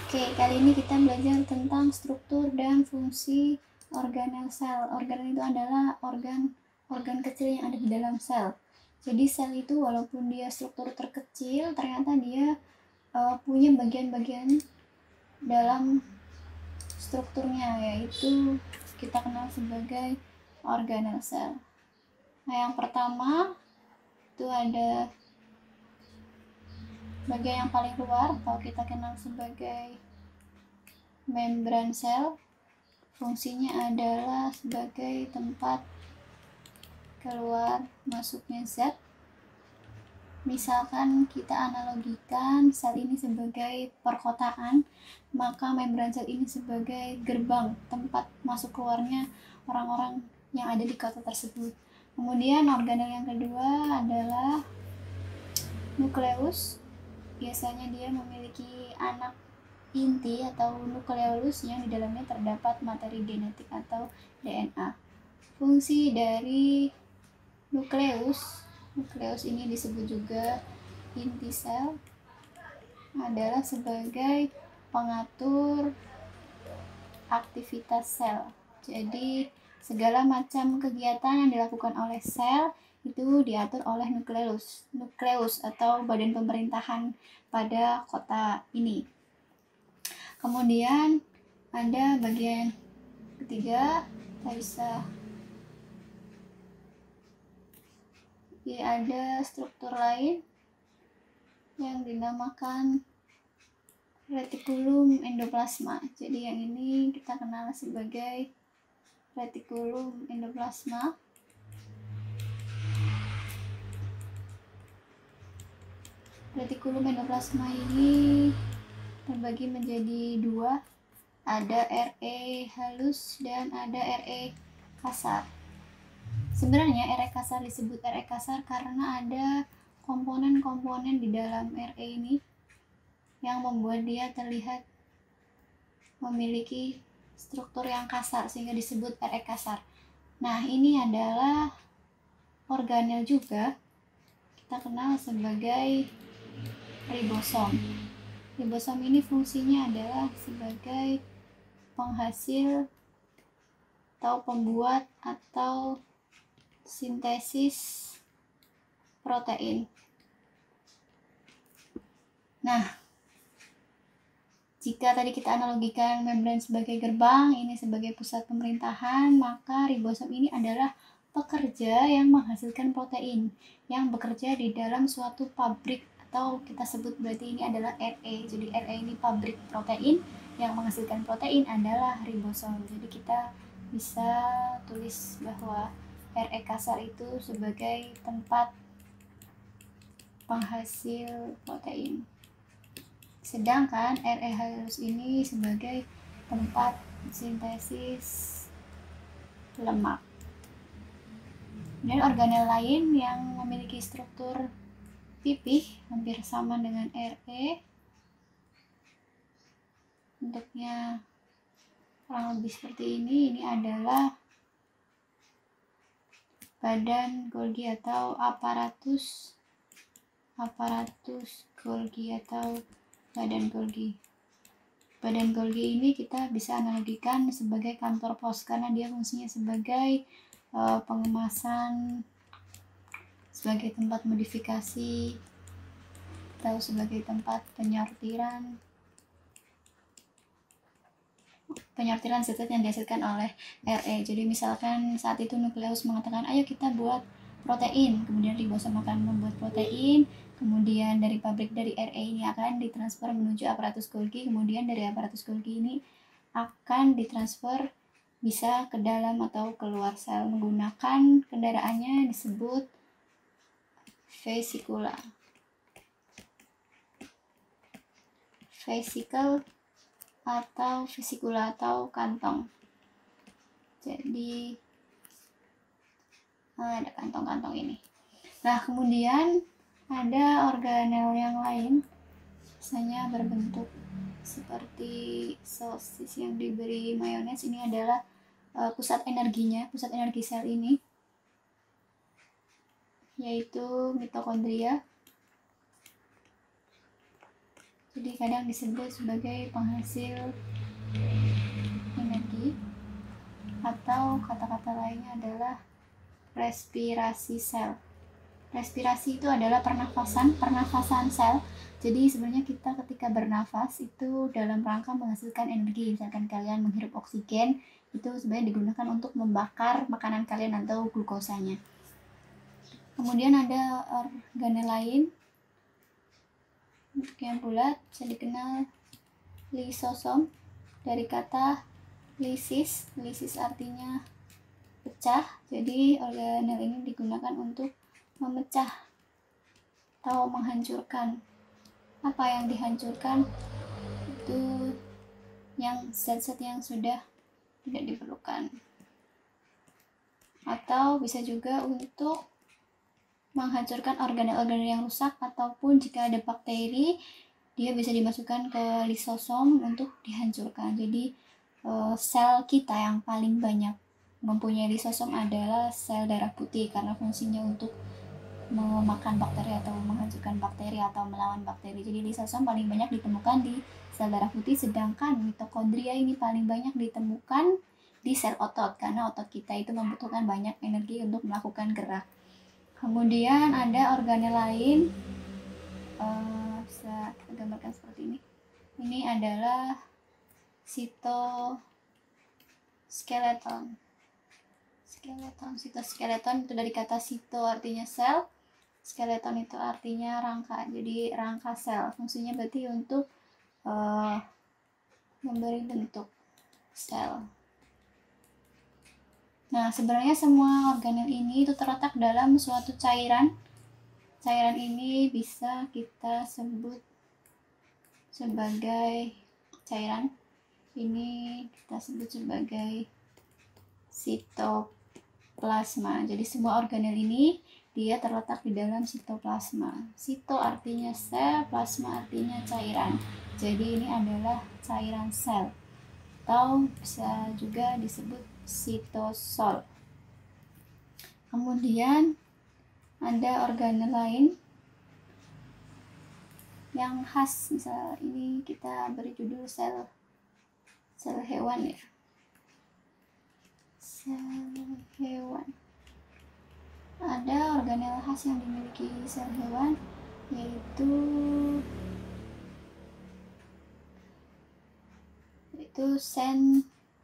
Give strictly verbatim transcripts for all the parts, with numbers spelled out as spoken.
Oke, kali ini kita belajar tentang struktur dan fungsi organel sel. Organel itu adalah organ-organ kecil yang ada di dalam sel. Jadi sel itu walaupun dia struktur terkecil, ternyata dia uh, punya bagian-bagian dalam strukturnya, yaitu kita kenal sebagai organel sel. Nah, yang pertama itu ada bagian yang paling luar atau kita kenal sebagai membran sel. Fungsinya adalah sebagai tempat keluar masuknya zat. Misalkan kita analogikan sel ini sebagai perkotaan, maka membran sel ini sebagai gerbang tempat masuk keluarnya orang-orang yang ada di kota tersebut. Kemudian organel yang kedua adalah nukleus. Biasanya dia memiliki anak inti atau nukleolus yang di dalamnya terdapat materi genetik atau D N A. Fungsi dari nukleus, nukleus ini disebut juga inti sel, adalah sebagai pengatur aktivitas sel. Jadi segala macam kegiatan yang dilakukan oleh sel itu diatur oleh nukleus, nukleus atau badan pemerintahan pada kota ini. Kemudian ada bagian ketiga, kita bisa ya, ada struktur lain yang dinamakan retikulum endoplasma. Jadi yang ini kita kenal sebagai retikulum endoplasma. Retikulum endoplasma ini terbagi menjadi dua, ada R E halus dan ada R E kasar. Sebenarnya R E kasar disebut R E kasar karena ada komponen-komponen di dalam R E ini yang membuat dia terlihat memiliki struktur yang kasar sehingga disebut R E kasar. Nah, ini adalah organel juga, kita kenal sebagai ribosom. Ribosom ini fungsinya adalah sebagai penghasil atau pembuat atau sintesis protein. Nah, jika tadi kita analogikan membran sebagai gerbang, ini sebagai pusat pemerintahan, maka ribosom ini adalah pekerja yang menghasilkan protein yang bekerja di dalam suatu pabrik, atau kita sebut berarti ini adalah R E. Jadi R E ini pabrik protein, yang menghasilkan protein adalah ribosom. Jadi kita bisa tulis bahwa R E kasar itu sebagai tempat penghasil protein, sedangkan R E halus ini sebagai tempat sintesis lemak. Dan organel lain yang memiliki struktur pipih hampir sama dengan R E, bentuknya kurang lebih seperti ini. Ini adalah badan Golgi atau aparatus aparatus Golgi atau badan Golgi. Badan Golgi ini kita bisa analogikan sebagai kantor pos karena dia fungsinya sebagai uh, pengemasan, sebagai tempat modifikasi, atau sebagai tempat penyortiran penyortiran zat-zat yang dihasilkan oleh R E. Jadi misalkan saat itu nukleus mengatakan ayo kita buat protein, kemudian ribosom akan membuat protein, kemudian dari pabrik dari R E ini akan ditransfer menuju aparatus Golgi, kemudian dari aparatus Golgi ini akan ditransfer bisa ke dalam atau keluar sel menggunakan kendaraannya disebut vesikula. Vesikel atau vesikula atau kantong. Jadi ada kantong-kantong ini. Nah, kemudian ada organel yang lain, biasanya berbentuk seperti sosis yang diberi mayones. Ini adalah uh, pusat energinya, pusat energi sel ini, yaitu mitokondria. Jadi kadang disebut sebagai penghasil energi, atau kata-kata lainnya adalah respirasi sel. Respirasi itu adalah pernafasan, pernafasan sel. Jadi sebenarnya kita ketika bernafas itu dalam rangka menghasilkan energi. Misalkan kalian menghirup oksigen, itu sebenarnya digunakan untuk membakar makanan kalian atau glukosanya. Kemudian ada organel lain yang bulat, bisa dikenal lisosom, dari kata lisis. Lisis artinya pecah, jadi organel ini digunakan untuk memecah atau menghancurkan. Apa yang dihancurkan? Itu yang zat-zat yang sudah tidak diperlukan. Atau bisa juga untuk menghancurkan organel-organel yang rusak, ataupun jika ada bakteri, dia bisa dimasukkan ke lisosom untuk dihancurkan. Jadi sel kita yang paling banyak mempunyai lisosom adalah sel darah putih, karena fungsinya untuk memakan bakteri atau menghancurkan bakteri atau melawan bakteri. Jadi lisosom paling banyak ditemukan di sel darah putih, sedangkan mitokondria ini paling banyak ditemukan di sel otot, karena otot kita itu membutuhkan banyak energi untuk melakukan gerak. Kemudian ada organel lain, uh, bisa kita gambarkan seperti ini. Ini adalah sitoskeleton. Skeleton, sitoskeleton itu dari kata sito artinya sel, skeleton itu artinya rangka. Jadi rangka sel, fungsinya berarti untuk uh, memberi bentuk sel. Nah, sebenarnya semua organel ini itu terletak dalam suatu cairan. Cairan ini bisa kita sebut sebagai cairan ini kita sebut sebagai sitoplasma. Jadi semua organel ini dia terletak di dalam sitoplasma. Sito artinya sel, plasma artinya cairan. Jadi ini adalah cairan sel, atau bisa juga disebut sitosol. Kemudian ada organel lain yang khas, misal ini kita beri judul sel sel hewan ya. Sel hewan. Ada organel khas yang dimiliki sel hewan, yaitu yaitu sen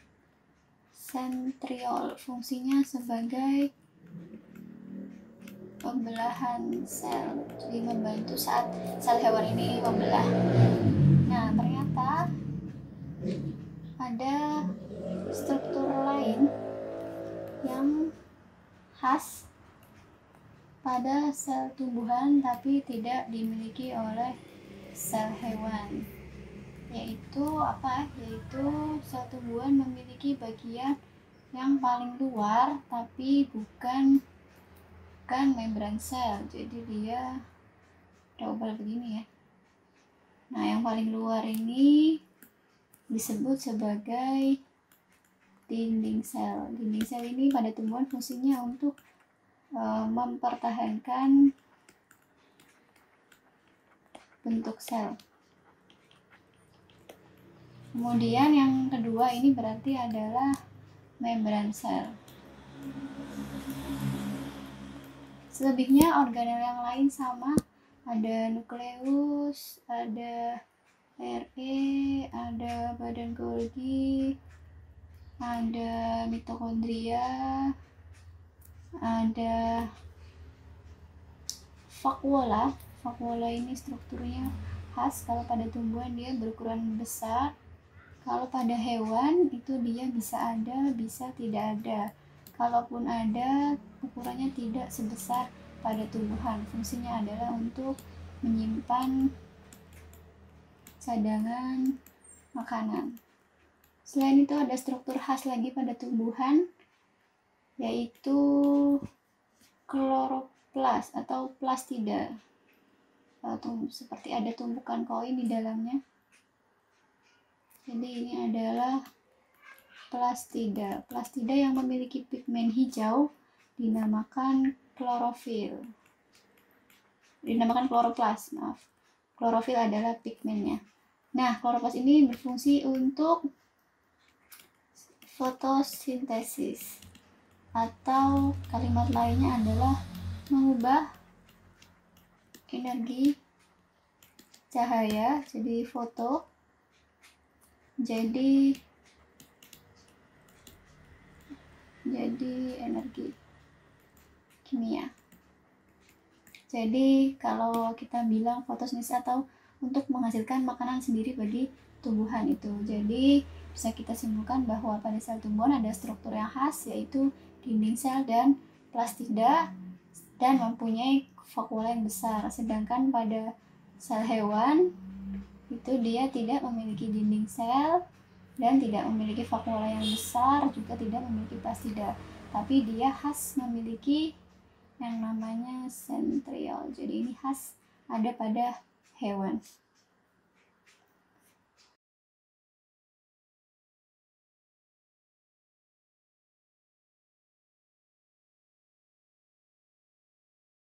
sentriol. Fungsinya sebagai pembelahan sel, jadi membantu saat sel hewan ini membelah. Nah, ternyata ada struktur lain yang khas pada sel tumbuhan tapi tidak dimiliki oleh sel hewan, yaitu apa? Yaitu sel tumbuhan memiliki bagian yang paling luar tapi bukan bukan membran sel. Jadi dia double begini ya. Nah, yang paling luar ini disebut sebagai dinding sel. Dinding sel ini pada tumbuhan fungsinya untuk e, mempertahankan bentuk sel. Kemudian yang kedua ini berarti adalah membran sel. Selebihnya organel yang lain sama, ada nukleus, ada R E, ada badan Golgi, ada mitokondria, ada vakuola. Vakuola ini strukturnya khas, kalau pada tumbuhan dia berukuran besar, kalau pada hewan itu dia bisa ada, bisa tidak ada. Kalaupun ada, ukurannya tidak sebesar pada tumbuhan. Fungsinya adalah untuk menyimpan cadangan makanan. Selain itu ada struktur khas lagi pada tumbuhan, yaitu kloroplas atau plastida. Seperti ada tumpukan koin di dalamnya. Jadi ini adalah plastida. Plastida yang memiliki pigmen hijau dinamakan klorofil. Dinamakan kloroplas, maaf. klorofil adalah pigmennya. Nah, kloroplas ini berfungsi untuk fotosintesis, atau kalimat lainnya adalah mengubah energi cahaya jadi foto jadi jadi energi kimia. Jadi kalau kita bilang fotosintesis atau untuk menghasilkan makanan sendiri bagi tumbuhan itu. Jadi bisa kita simpulkan bahwa pada sel tumbuhan ada struktur yang khas, yaitu dinding sel dan plastida, dan mempunyai vakuola yang besar. Sedangkan pada sel hewan itu dia tidak memiliki dinding sel dan tidak memiliki vakuola yang besar, juga tidak memiliki plastida, tapi dia khas memiliki yang namanya sentriol. Jadi ini khas ada pada hewan.